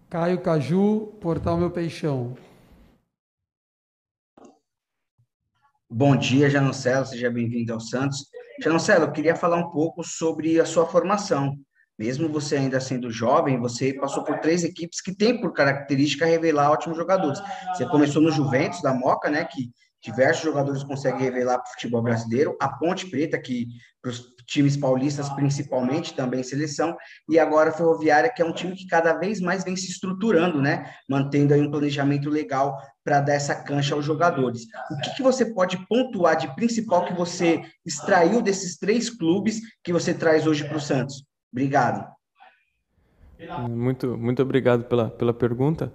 Caio Caju, Portal Meu Peixão. Bom dia, Janocelo, seja bem-vindo ao Santos. Janocelo, eu queria falar um pouco sobre a sua formação. Mesmo você ainda sendo jovem, você passou por três equipes que têm por característica revelar ótimos jogadores. Você começou no Juventus, da Moca, né, que diversos jogadores conseguem revelar para o futebol brasileiro, a Ponte Preta, que para os times paulistas principalmente, também seleção, e agora a Ferroviária, que é um time que cada vez mais vem se estruturando, né, mantendo aí um planejamento legal para dar essa cancha aos jogadores. O que você pode pontuar de principal que você extraiu desses três clubes que você traz hoje para o Santos? Obrigado. Muito obrigado pela pergunta.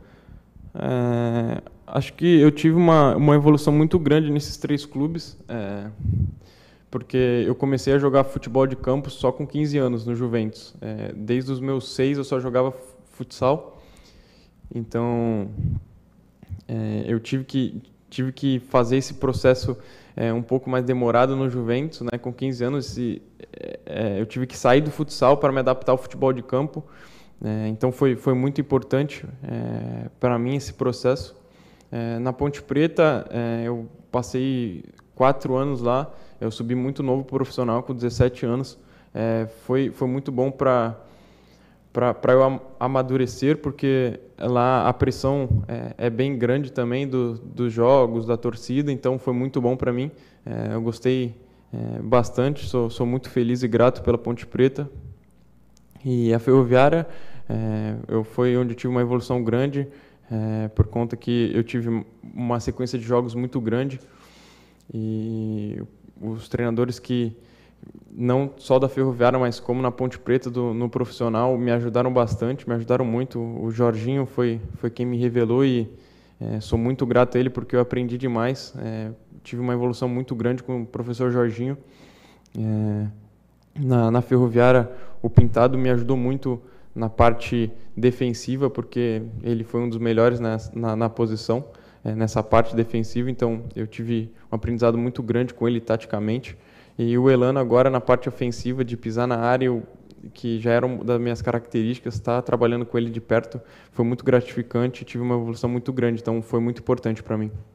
Acho que eu tive uma evolução muito grande nesses três clubes, porque eu comecei a jogar futebol de campo só com 15 anos no Juventus. Desde os meus 6 eu só jogava futsal, então eu tive que fazer esse processo um pouco mais demorado no Juventus, né? Com 15 anos eu tive que sair do futsal para me adaptar ao futebol de campo. Então foi muito importante para mim esse processo. Na Ponte Preta eu passei 4 anos lá, eu subi muito novo profissional com 17 anos. Foi muito bom para eu amadurecer, porque lá a pressão é bem grande também dos jogos, da torcida, então foi muito bom para mim. Eu gostei bastante, sou muito feliz e grato pela Ponte Preta. E a Ferroviária foi onde eu tive uma evolução grande, por conta que eu tive uma sequência de jogos muito grande, e os treinadores que não só da Ferroviária, mas como na Ponte Preta, no profissional, me ajudaram bastante, me ajudaram muito. O Jorginho foi quem me revelou, e sou muito grato a ele porque eu aprendi demais. Tive uma evolução muito grande com o professor Jorginho. Na Ferroviária, o Pintado me ajudou muito na parte defensiva, porque ele foi um dos melhores na posição, nessa parte defensiva, então eu tive um aprendizado muito grande com ele taticamente. E o Elano agora na parte ofensiva, de pisar na área, que já era uma das minhas características, estar trabalhando com ele de perto foi muito gratificante, tive uma evolução muito grande, então foi muito importante para mim.